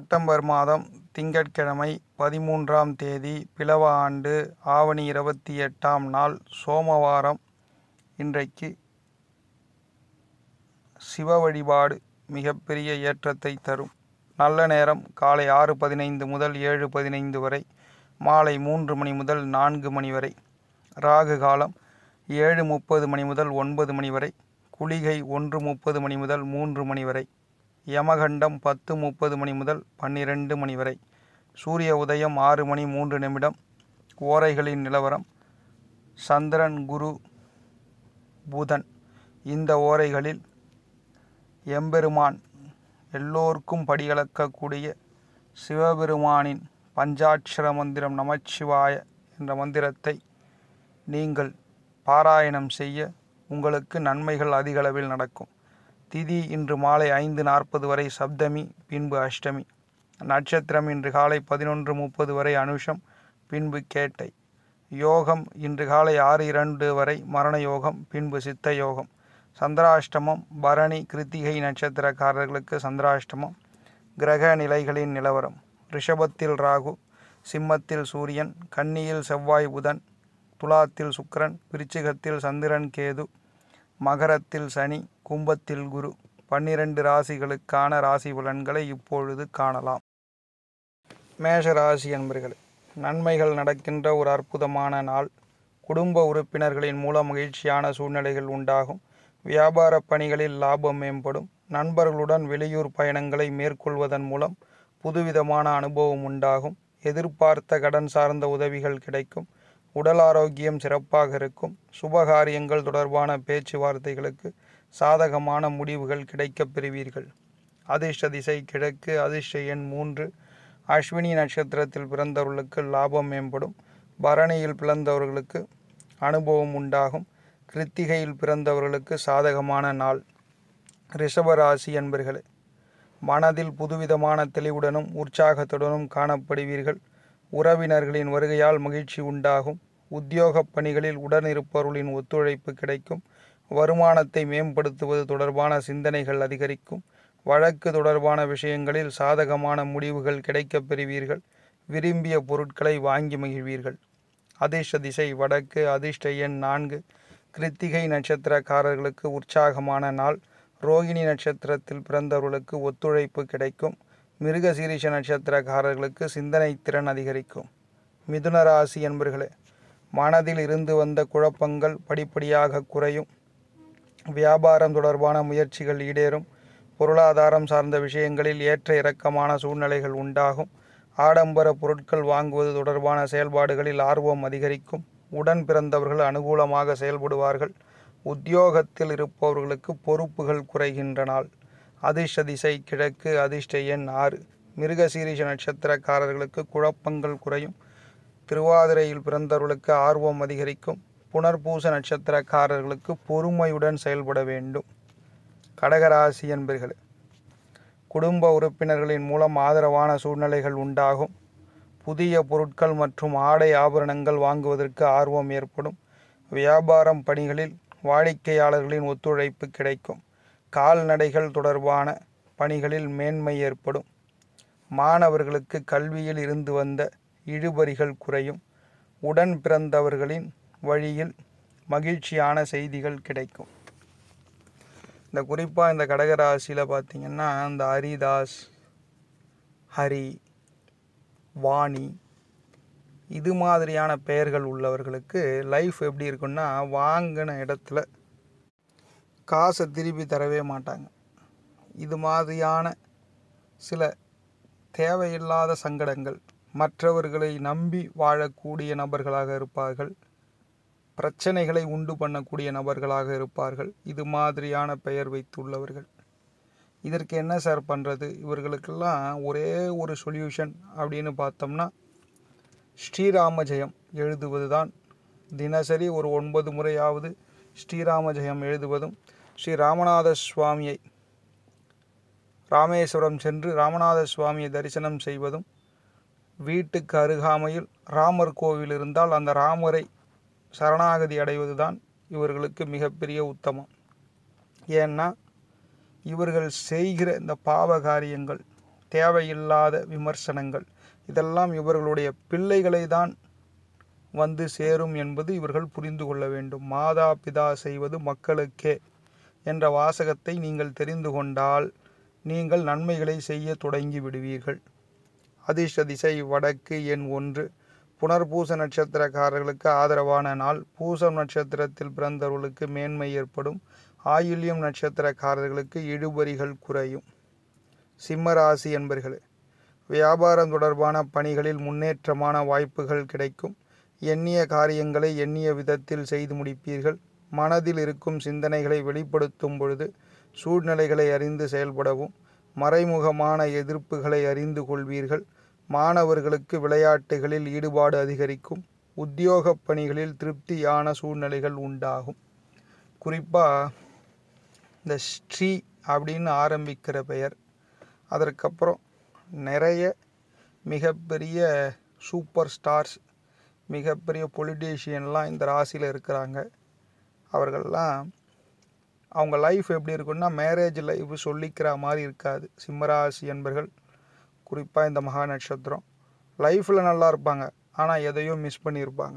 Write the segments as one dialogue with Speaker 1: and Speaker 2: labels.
Speaker 1: September மாதம் திங்கட்கிழமை 13ஆம் தேதி பிலவ ஆண்டு ஆவணி 28ஆம் நாள் சோமவாரம். இன்றைக்கு சிவ வழிபாடு மிகப்பெரிய ஏற்றத்தை தரும். நல்ல நேரம் காலை 6:15 முதல் 7:15 வரை, மாலை 3 மணி முதல் 4 மணி வரை. ராகு காலம் 7:30 மணி முதல் 9 மணி வரை. குளிகை 1:30 மணி முதல் 3 மணி வரை. யமகண்டம் 10:30 மணி முதல் 12 மணி வரை. சூரிய உதயம் 6 மணி 3 நிமிடம். ஓரைகளின் நிலவரம்: சந்திரன், குரு, புதன். இந்த ஓரைகளில் எம்பெருமான் எல்லோருக்கும் படியளக்கக்கூடிய சிவபெருமானின் பஞ்சாட்சர மந்திரம் நமச்சிவாய என்ற மந்திரத்தை நீங்கள் பாராயணம் செய்ய உங்களுக்கு நன்மைகள் அதிகளவில் நடக்கும். திதி இன்று மாலை 5:40 வரை சப்தமி, பின்பு அஷ்டமி. நட்சத்திரம் இன்று காலை 11:30 வரை அனுஷம், பின்பு கேட்டை. யோகம் இன்று காலை 6:02 வரை மரண யோகம், பின்பு சித்த யோகம். சந்திராஷ்டமம் பரணி, கிருத்திகை நட்சத்திரக்காரர்களுக்கு சந்திராஷ்டமம். கிரக நிலைகளின் நிலவரம்: ரிஷபத்தில் ராகு, சிம்மத்தில் சூரியன், கன்னியில் செவ்வாய் புதன், துலாத்தில் சுக்கிரன், விருச்சிகத்தில் சந்திரன் கேது, மகரத்தில் சனி, கும்பத்தில் குரு. 12 ராசிகளுக்கான ராசி பலன்களை இப்பொழுது காணலாம். மேஷ ராசி அன்பர்களே, நன்மைகள் நடக்கின்ற ஒரு அற்புதமான நாள். குடும்ப உறுப்பினர்களின் மூலம் மகிழ்ச்சியான சூழ்நிலைகள் உண்டாகும். வியாபார பணிகளில் லாபம் மேம்படும். நண்பர்களுடன் வெளியூர் பயணங்களை மேற்கொள்வதன் மூலம் புதுவிதமான அனுபவம் உண்டாகும். எதிர்பார்த்த கடன் சார்ந்த உதவிகள் கிடைக்கும். உடல் ஆரோக்கியம் சிறப்பாக இருக்கும். சுபகாரியங்கள் தொடர்பான பேச்சுவார்த்தைகளுக்கு சாதகமான முடிவுகள் கிடைக்கப் பெறுவீர்கள். அதிர்ஷ்ட திசை கிழக்கு. அதிர்ஷ்ட எண் 3. அஸ்வினி நட்சத்திரத்தில் பிறந்தவர்களுக்கு லாபம் மேம்படும். பரணியில் பிறந்தவர்களுக்கு அனுபவம் உண்டாகும். கிருத்திகையில் பிறந்தவர்களுக்கு சாதகமான நாள். ரிஷபராசி என்பர்களே, மனதில் புதுவிதமான தெளிவுடனும் உற்சாகத்துடனும் காணப்படுவீர்கள். உறவினர்களின் வருகையால் மகிழ்ச்சி உண்டாகும். உத்தியோகப் பணிகளில் உடனிருப்பவர்களின் ஒத்துழைப்பு கிடைக்கும். வருமானத்தை மேம்படுத்துவது தொடர்பான சிந்தனைகள் அதிகரிக்கும். வழக்கு தொடர்பான விஷயங்களில் சாதகமான முடிவுகள் கிடைக்கப் பெறுவீர்கள். விரும்பிய பொருட்களை வாங்கி மகிழ்வீர்கள். அதிர்ஷ்ட திசை வடக்கு. அதிர்ஷ்ட எண் 4. கிருத்திகை நட்சத்திரக்காரர்களுக்கு உற்சாகமான நாள். ரோகிணி நட்சத்திரத்தில் பிறந்தவர்களுக்கு ஒத்துழைப்பு கிடைக்கும். மிருகசீரிஷ நட்சத்திரக்காரர்களுக்கு சிந்தனை திறன் அதிகரிக்கும். மிதுன ராசி என்பர்களே, மனதில் இருந்து வந்த குழப்பங்கள் படிப்படியாக குறையும். வியாபாரம் தொடர்பான முயற்சிகள் ஈடேறும். பொருளாதாரம் சார்ந்த விஷயங்களில் ஏற்ற இறக்கமான சூழ்நிலைகள் உண்டாகும். ஆடம்பர பொருட்கள் வாங்குவது தொடர்பான செயல்பாடுகளில் ஆர்வம் அதிகரிக்கும். உடன் பிறந்தவர்கள் அனுகூலமாக செயல்படுவார்கள். உத்தியோகத்தில் இருப்பவர்களுக்கு பொறுப்புகள் குறைகின்ற நாள். அதிர்ஷ்ட திசை கிழக்கு. அதிர்ஷ்ட எண் 6. மிருகசீரிஷ நட்சத்திரக்காரர்களுக்கு குழப்பங்கள் குறையும். திருவாதிரையில் பிறந்தவர்களுக்கு ஆர்வம் அதிகரிக்கும். புனர்பூச நட்சத்திரக்காரர்களுக்கு பொறுமையுடன் செயல்பட வேண்டும். கடகராசி என்பர்களே, குடும்ப உறுப்பினர்களின் மூலம் ஆதரவான சூழ்நிலைகள் உண்டாகும். புதிய பொருட்கள் மற்றும் ஆடை ஆபரணங்கள் வாங்குவதற்கு ஆர்வம் ஏற்படும். வியாபாரம் பணிகளில் வாடிக்கையாளர்களின் ஒத்துழைப்பு கிடைக்கும். கால்நடைகள் தொடர்பான பணிகளில் மேன்மை ஏற்படும். மாணவர்களுக்கு கல்வியில் இருந்து வந்த இழுபறிகள் குறையும். உடன் பிறந்தவர்களின் வழியில் மகிழ்ச்சியான செய்திகள் கிடைக்கும். இந்த குறிப்பாக இந்த கடகராசியில் பார்த்திங்கன்னா, இந்த ஹரிதாஸ், ஹரி, வாணி இது மாதிரியான பெயர்கள் உள்ளவர்களுக்கு லைஃப் எப்படி இருக்குன்னா, வாங்கின இடத்துல காசை திருப்பி தரவே மாட்டாங்க. இது மாதிரியான சில தேவையில்லாத சங்கடங்கள். மற்றவர்களை நம்பி வாழக்கூடிய நபர்களாக இருப்பார்கள். பிரச்சனைகளை உண்டு பண்ணக்கூடிய நபர்களாக இருப்பார்கள். இது மாதிரியான பெயர் வைத்துள்ளவர்கள். இதற்கு என்ன சார் பண்ணுறது? இவர்களுக்கெல்லாம் ஒரே ஒரு சொல்யூஷன் அப்படின்னு பார்த்தோம்னா, ஸ்ரீராம ஜெயம் எழுதுவது தான். தினசரி ஒரு 9 முறையாவது ஸ்ரீராம ஜெயம் எழுதுவதும், ஸ்ரீ ராமநாத சுவாமியை ராமேஸ்வரம் சென்று ராமநாத சுவாமியை தரிசனம் செய்வதும், வீட்டுக்கு அருகாமையில் ராமர் கோவில் இருந்தால் அந்த ராமரை சரணாகதி அடைவது தான் இவர்களுக்கு மிகப்பெரிய உத்தமம். ஏன்னா இவர்கள் செய்கிற இந்த பாவ காரியங்கள் தேவையில்லாத விமர்சனங்கள் இதெல்லாம் இவர்களுடைய பிள்ளைகளை தான் வந்து சேரும் என்பது இவர்கள் புரிந்து கொள்ள வேண்டும். மாதா பிதா செய்வது மக்களுக்கே என்ற வாசகத்தை நீங்கள் தெரிந்து கொண்டால் நீங்கள் நன்மைகளை செய்ய தொடங்கி விடுவீர்கள். அதிர்ஷ்ட திசை வடக்கு, எண் 1. புனர்பூச நட்சத்திரக்காரர்களுக்கு ஆதரவான நாள். பூசம் நட்சத்திரத்தில் பிறந்தவர்களுக்கு மேன்மை ஏற்படும். ஆயில்யம் நட்சத்திரக்காரர்களுக்கு இழுபறிகள் குறையும். சிம்மராசி என்பர்களே, வியாபாரம் தொடர்பான பணிகளில் முன்னேற்றமான வாய்ப்புகள் கிடைக்கும். எண்ணிய காரியங்களை எண்ணிய விதத்தில் செய்து முடிப்பீர்கள். மனதில் இருக்கும் சிந்தனைகளை வெளிப்படுத்தும் பொழுது சூழ்நிலைகளை அறிந்து செயல்படவும் மறைமுகமான எதிர்ப்புகளை அறிந்து கொள்வீர்கள். மாணவர்களுக்கு விளையாட்டுகளில் ஈடுபாடு அதிகரிக்கும். உத்தியோக பணிகளில் திருப்தியான சூழ்நிலைகள் உண்டாகும். குறிப்பாக இந்த ஸ்ரீ அப்படின்னு ஆரம்பிக்கிற பெயர், அதற்கப்புறம் நிறைய மிகப்பெரிய சூப்பர் ஸ்டார்ஸ், மிகப்பெரிய பொலிட்டீஷியன்லாம் இந்த ராசியில் இருக்கிறாங்க. அவர்கள்லாம் அவங்க லைஃப் எப்படி இருக்குன்னா மேரேஜ் லைஃப் சொல்லிக்கிற மாதிரி இருக்காது. சிம்மராசி என்பர்கள் குறிப்பாக இந்த மகா நட்சத்திரம் லைஃப்பில் நல்லா இருப்பாங்க, ஆனால் எதையோ மிஸ் பண்ணியிருப்பாங்க.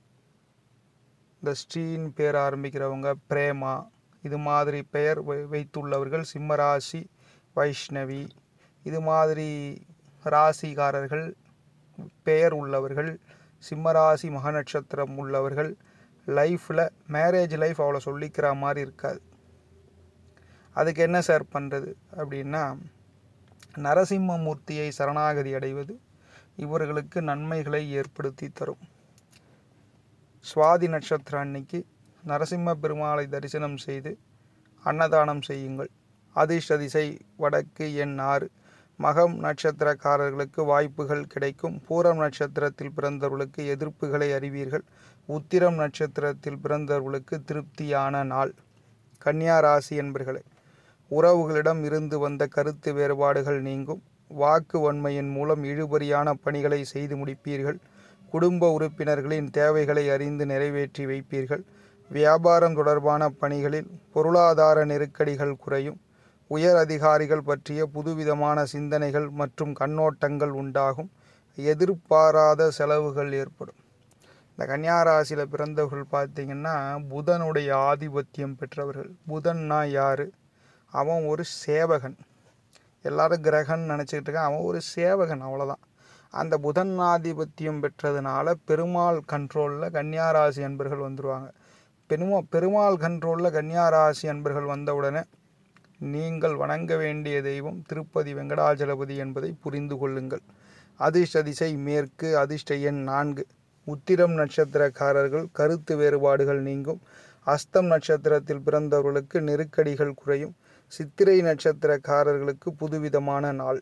Speaker 1: இந்த ஸ்ரீன் பேர் ஆரம்பிக்கிறவங்க, பிரேமா, இது மாதிரி பெயர் வைத்துள்ளவர்கள் சிம்மராசி, வைஷ்ணவி, இது மாதிரி ராசிக்காரர்கள் பெயர் உள்ளவர்கள், சிம்மராசி மகா நட்சத்திரம் உள்ளவர்கள் லைஃப்பில் மேரேஜ் லைஃப் அவ்வளோ சொல்லிக்கிற மாதிரி இருக்காது. அதுக்கு என்ன சார் பண்ணுறது அப்படின்னா, நரசிம்மமூர்த்தியை சரணாகதி அடைவது இவர்களுக்கு நன்மைகளை ஏற்படுத்தி தரும். சுவாதி நட்சத்திரம் அன்னைக்கு நரசிம்ம பெருமாளை தரிசனம் செய்து அன்னதானம் செய்யுங்கள். அதிர்ஷ்ட திசை வடக்கு, எண் 6. மகம் நட்சத்திரக்காரர்களுக்கு வாய்ப்புகள் கிடைக்கும். பூரம் நட்சத்திரத்தில் பிறந்தவர்களுக்கு எதிர்ப்புகளை அறிவீர்கள். உத்திரம் நட்சத்திரத்தில் பிறந்தவர்களுக்கு திருப்தியான நாள். கன்னியா ராசி என்பர்களே, உறவுகளிடம் இருந்து வந்த கருத்து வேறுபாடுகள் நீங்கும். வாக்கு வன்மையின் மூலம் இழுபறியான பணிகளை செய்து முடிப்பீர்கள். குடும்ப உறுப்பினர்களின் தேவைகளை அறிந்து நிறைவேற்றி வைப்பீர்கள். வியாபாரம் தொடர்பான பணிகளில் பொருளாதார நெருக்கடிகள் குறையும். உயர் அதிகாரிகள் பற்றிய புதுவிதமான சிந்தனைகள் மற்றும் கண்ணோட்டங்கள் உண்டாகும். எதிர்பாராத செலவுகள் ஏற்படும். இந்த கன்னியா ராசியில் பிறந்தவர்கள் பார்த்திங்கன்னா புதனுடைய ஆதிபத்தியம் பெற்றவர்கள். புதன்னா யார்? அவன் ஒரு சேவகன். எல்லாரும் கிரகன் நினச்சிக்கிட்டு இருக்கான், அவன் ஒரு சேவகன், அவ்வளோதான். அந்த புதன் ஆதிபத்தியம் பெற்றதுனால பெருமாள் கண்ட்ரோலில் கன்னியா ராசி அன்பர்கள் வந்துடுவாங்க. பெருமாள் கண்ட்ரோலில் கன்னியா ராசி அன்பர்கள் வந்தவுடனே நீங்கள் வணங்க வேண்டிய தெய்வம் திருப்பதி வெங்கடாஜலபதி என்பதை புரிந்து கொள்ளுங்கள். அதிர்ஷ்ட திசை மேற்கு, அதிர்ஷ்ட எண் 4. உத்திரம் நட்சத்திரக்காரர்கள் கருத்து வேறுபாடுகள் நீங்கும். அஸ்தம் நட்சத்திரத்தில் பிறந்தவர்களுக்கு நெருக்கடிகள் குறையும். சித்திரை நட்சத்திரக்காரர்களுக்கு புதுவிதமான நாள்.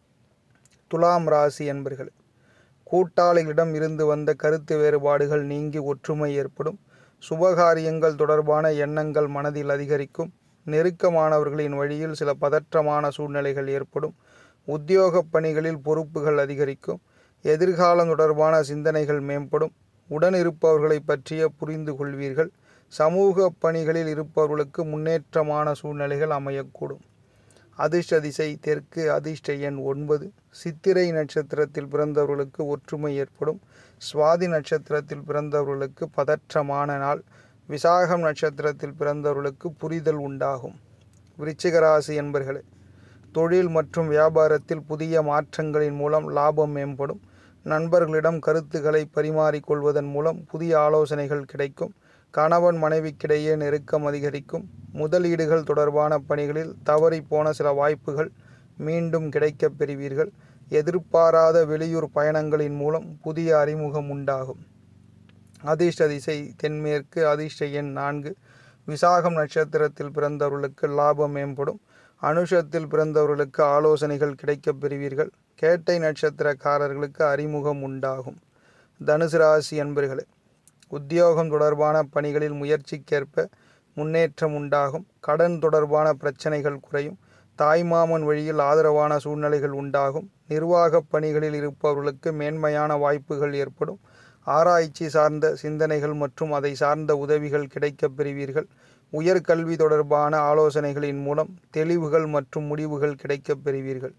Speaker 1: துலாம் ராசி என்பர்கள், கூட்டாளிகளிடம் இருந்து வந்த கருத்து வேறுபாடுகள் நீங்கி ஒற்றுமை ஏற்படும். சுபகாரியங்கள் தொடர்பான எண்ணங்கள் மனதில் அதிகரிக்கும். நெருக்கமானவர்களின் வழியில் சில பதற்றமான சூழ்நிலைகள் ஏற்படும். உத்தியோக பணிகளில் பொறுப்புகள் அதிகரிக்கும். எதிர்காலம் தொடர்பான சிந்தனைகள் மேம்படும். உடன் இருப்பவர்களை பற்றிய புரிந்து கொள்வீர்கள். சமூக பணிகளில் இருப்பவர்களுக்கு முன்னேற்றமான சூழ்நிலைகள் அமையக்கூடும். அதிர்ஷ்ட திசை தெற்கு, அதிர்ஷ்ட எண் 9. சித்திரை நட்சத்திரத்தில் பிறந்தவர்களுக்கு ஒற்றுமை ஏற்படும். சுவாதி நட்சத்திரத்தில் பிறந்தவர்களுக்கு பதற்றமான நாள். விசாகம் நட்சத்திரத்தில் பிறந்தவர்களுக்கு புரிதல் உண்டாகும். விருச்சிக ராசி என்பர்களே, தொழில் மற்றும் வியாபாரத்தில் புதிய மாற்றங்களின் மூலம் லாபம் மேம்படும். நண்பர்களிடம் கருத்துக்களை பரிமாறிக்கொள்வதன் மூலம் புதிய ஆலோசனைகள் கிடைக்கும். கணவன் மனைவிக்கிடையே நெருக்கம் அதிகரிக்கும். முதலீடுகள் தொடர்பான பணிகளில் தவறி போன சில வாய்ப்புகள் மீண்டும் கிடைக்கப் பெறுவீர்கள். எதிர்பாராத வெளியூர் பயணங்களின் மூலம் புதிய அறிமுகம் உண்டாகும். அதிர்ஷ்ட திசை தென்மேற்கு, அதிர்ஷ்ட எண் 4. விசாகம் நட்சத்திரத்தில் பிறந்தவர்களுக்கு லாபம் மேம்படும். அனுஷத்தில் பிறந்தவர்களுக்கு ஆலோசனைகள் கிடைக்கப் பெறுவீர்கள். கேட்டை நட்சத்திரக்காரர்களுக்கு அறிமுகம் உண்டாகும். தனுசு ராசி என்பர்களே, உத்தியோகம் தொடர்பான பணிகளில் முயற்சிக்கேற்ப முன்னேற்றம் உண்டாகும். கடன் தொடர்பான பிரச்சனைகள் குறையும். தாய்மாமன் வழியில் ஆதரவான சூழ்நிலைகள் உண்டாகும். நிர்வாக பணிகளில் இருப்பவர்களுக்கு மேன்மையான வாய்ப்புகள் ஏற்படும். ஆராய்ச்சி சார்ந்த சிந்தனைகள் மற்றும் அதை சார்ந்த உதவிகள் கிடைக்கப் பெறுவீர்கள். உயர்கல்வி தொடர்பான ஆலோசனைகளின் மூலம் தெளிவுகள் மற்றும் முடிவுகள் கிடைக்கப் பெறுவீர்கள்.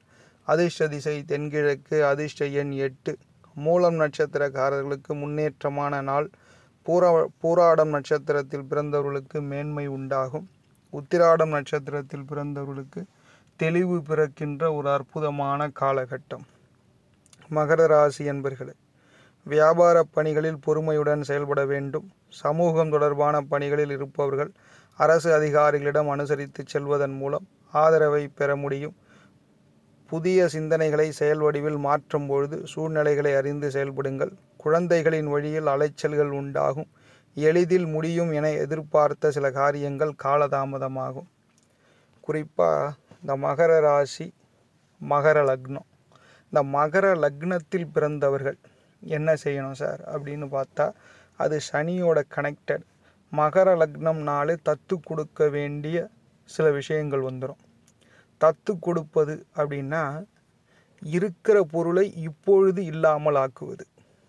Speaker 1: அதிர்ஷ்ட திசை தென்கிழக்கு. அதிர்ஷ்ட எண் 8. மூலம் நட்சத்திரக்காரர்களுக்கு முன்னேற்றமான நாள். பூராடம் நட்சத்திரத்தில் பிறந்தவர்களுக்கு மேன்மை உண்டாகும். உத்திராடம் நட்சத்திரத்தில் பிறந்தவர்களுக்கு தெளிவு பிறக்கின்ற ஒரு அற்புதமான காலகட்டம். மகர ராசி என்பர்களே, வியாபார பணிகளில் பொறுமையுடன் செயல்பட வேண்டும். சமூகம் தொடர்பான பணிகளில் இருப்பவர்கள் அரசு அதிகாரிகளிடம் அனுசரித்து செல்வதன் மூலம் ஆதரவை பெற முடியும். புதிய சிந்தனைகளை செயல் வடிவில் மாற்றும் பொழுது சூழ்நிலைகளை அறிந்து செயல்படுங்கள். குழந்தைகளின் வழியில் அலைச்சல்கள் உண்டாகும். எளிதில் முடியும் என எதிர்பார்த்த சில காரியங்கள் காலதாமதமாகும். குறிப்பாக இந்த மகர ராசி, மகர லக்னம், இந்த மகர லக்னத்தில் பிறந்தவர்கள் என்ன செய்யணும் சார் அப்படின்னு பார்த்தா, அது சனியோட கனெக்டட். மகர லக்னம்னாலே தத்து கொடுக்க வேண்டிய சில விஷயங்கள் வந்துடும். தத்து கொடுப்பது அப்படின்னா இருக்கிற பொருளை இப்பொழுது இல்லாமல் ஆக்குவது.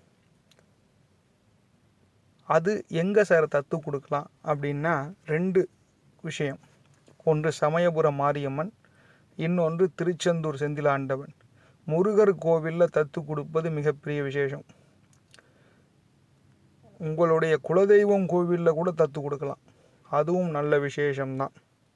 Speaker 1: அது எங்கே சார் தத்து கொடுக்கலாம் அப்படின்னா 2 விஷயம். ஒன்று சமயபுரம் மாரியம்மன், இன்னொன்று திருச்செந்தூர் செந்திலாண்டவன். முருகர் கோவிலில் தத்து கொடுப்பது மிகப்பெரிய விசேஷம். உங்களுடைய குலதெய்வம் கோவிலில் கூட தத்து கொடுக்கலாம், அதுவும் நல்ல விசேஷம்தான்.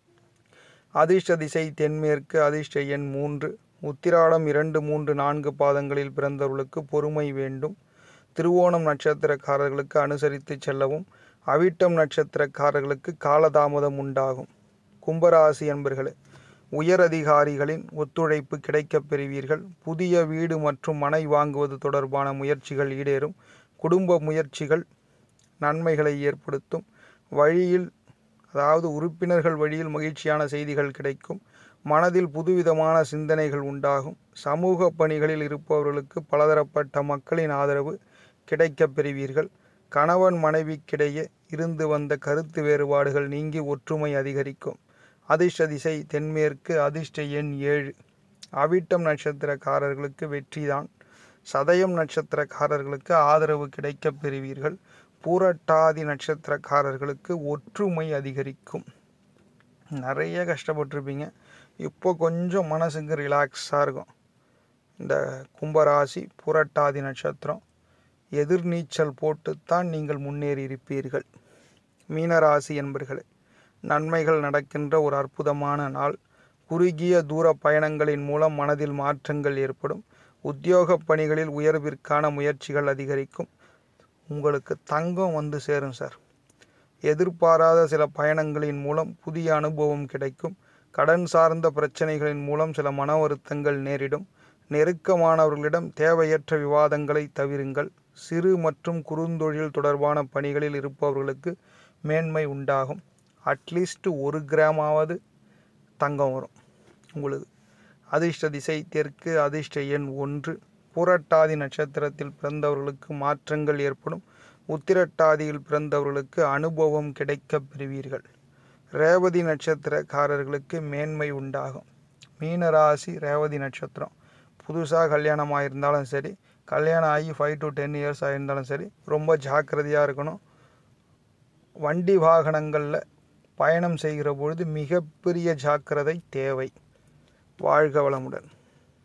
Speaker 1: அதிர்ஷ்ட திசை தென்மேற்கு. அதிர்ஷ்ட எண் 3. உத்திராடம் 2, 3, 4 பாதங்களில் பிறந்தவர்களுக்கு பொறுமை வேண்டும். திருவோணம் நட்சத்திரக்காரர்களுக்கு அனுசரித்து செல்லவும். அவிட்டம் நட்சத்திரக்காரர்களுக்கு காலதாமதம் உண்டாகும். கும்பராசி என்பர்களே, உயர் அதிகாரிகளின் ஒத்துழைப்பு கிடைக்கப் பெறுவீர்கள். புதிய வீடு மற்றும் மனை வாங்குவது தொடர்பான முயற்சிகள் ஈடேறும். குடும்ப முயற்சிகள் நன்மைகளை ஏற்படுத்தும். வழியில் அதாவது உறுப்பினர்கள் வழியில் மகிழ்ச்சியான செய்திகள் கிடைக்கும். மனதில் புதுவிதமான சிந்தனைகள் உண்டாகும். சமூக பணிகளில் இருப்பவர்களுக்கு பலதரப்பட்ட மக்களின் ஆதரவு கிடைக்கப் பெறுவீர்கள். கணவன் மனைவிக்கிடையே இருந்து வந்த கருத்து வேறுபாடுகள் நீங்கி ஒற்றுமை அதிகரிக்கும். அதிர்ஷ்ட திசை தென்மேற்கு. அதிர்ஷ்ட எண் 7. அவிட்டம் நட்சத்திரக்காரர்களுக்கு வெற்றிதான். சதயம் நட்சத்திரக்காரர்களுக்கு ஆதரவு கிடைக்கப் பெறுவீர்கள். பூரட்டாதி நட்சத்திரக்காரர்களுக்கு ஒற்றுமை அதிகரிக்கும். நிறைய கஷ்டப்பட்டிருப்பீங்க, இப்போ கொஞ்சம் மனசுக்கு ரிலாக்ஸாக இருக்கும். இந்த கும்பராசி பூரட்டாதி நட்சத்திரம் எதிர்நீச்சல் போட்டுத்தான் நீங்கள் முன்னேறி இருப்பீர்கள். மீனராசி என்பர்களே, நன்மைகள் நடக்கின்ற ஒரு அற்புதமான நாள். குறுகிய தூர பயணங்களின் மூலம் மனதில் மாற்றங்கள் ஏற்படும். உத்தியோக பணிகளில் உயர்விற்கான முயற்சிகள் அதிகரிக்கும். உங்களுக்கு தங்கம் வந்து சேரும் சார். எதிர்பாராத சில பயணங்களின் மூலம் புதிய அனுபவம் கிடைக்கும். கடன் சார்ந்த பிரச்சனைகளின் மூலம் சில மன வருத்தங்கள் நேரிடும். நெருக்கமானவர்களிடம் தேவையற்ற விவாதங்களை தவிருங்கள். சிறு மற்றும் குறுந்தொழில் தொடர்பான பணிகளில் இருப்பவர்களுக்கு மேன்மை உண்டாகும். அட்லீஸ்ட் 1 கிராமாவது தங்கம் வரும் உங்களுக்கு. அதிர்ஷ்ட திசை தெற்கு. அதிர்ஷ்ட எண் 1. பூரட்டாதி நட்சத்திரத்தில் பிறந்தவர்களுக்கு மாற்றங்கள் ஏற்படும். உத்திரட்டாதியில் பிறந்தவர்களுக்கு அனுபவம் கிடைக்கப் பெறுவீர்கள். ரேவதி நட்சத்திரக்காரர்களுக்கு மேன்மை உண்டாகும். மீனராசி ரேவதி நட்சத்திரம் புதுசாக கல்யாணம் ஆகியிருந்தாலும் சரி, கல்யாணம் ஆகி 5 to 10 years ஆகியிருந்தாலும் சரி, ரொம்ப ஜாக்கிரதையாக இருக்கணும். வண்டி வாகனங்களில் பயணம் செய்கிற பொழுது மிகப்பெரிய ஜாக்கிரதை தேவை. வாழ்க வளமுடன்.